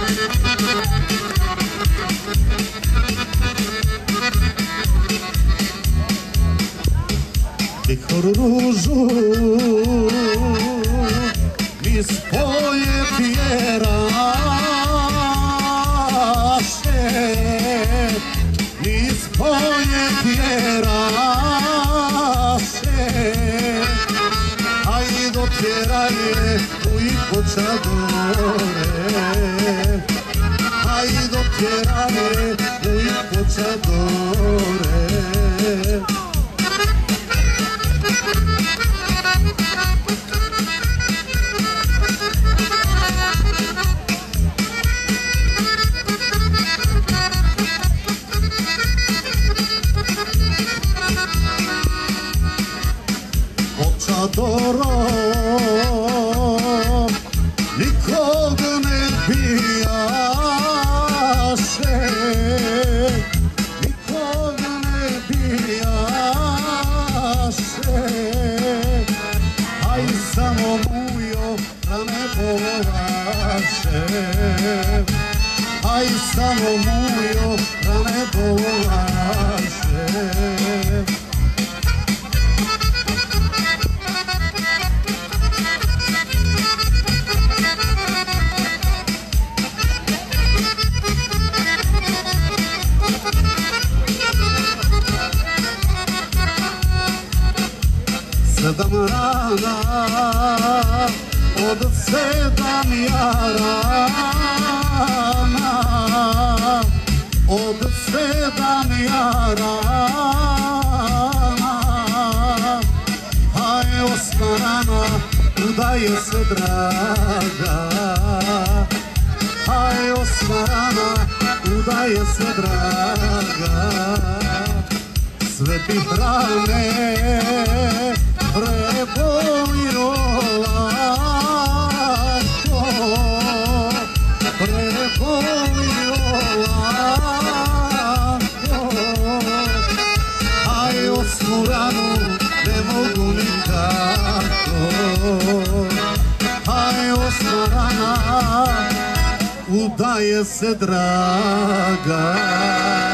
Vihor ružu mi spoje tjeraše, mi spoje tjeraše, hajdo tjeranje u ipočadore, hajdo tjeranje u ipočadore. Počadoro nikog ne pijaše, nikog ne pijaše, aj samo mujo rane bolaše, aj samo mujo rane bolaše. Sedam rana, od 7 jarana, od 7 jarana, aj 8 rana udaje se draga, aj 8 rana udaje se draga, sve ti hrane prebojo lako, prebojo lako, aj 8 ranu ne mogu nikako, aj 8 rana udaje se draga.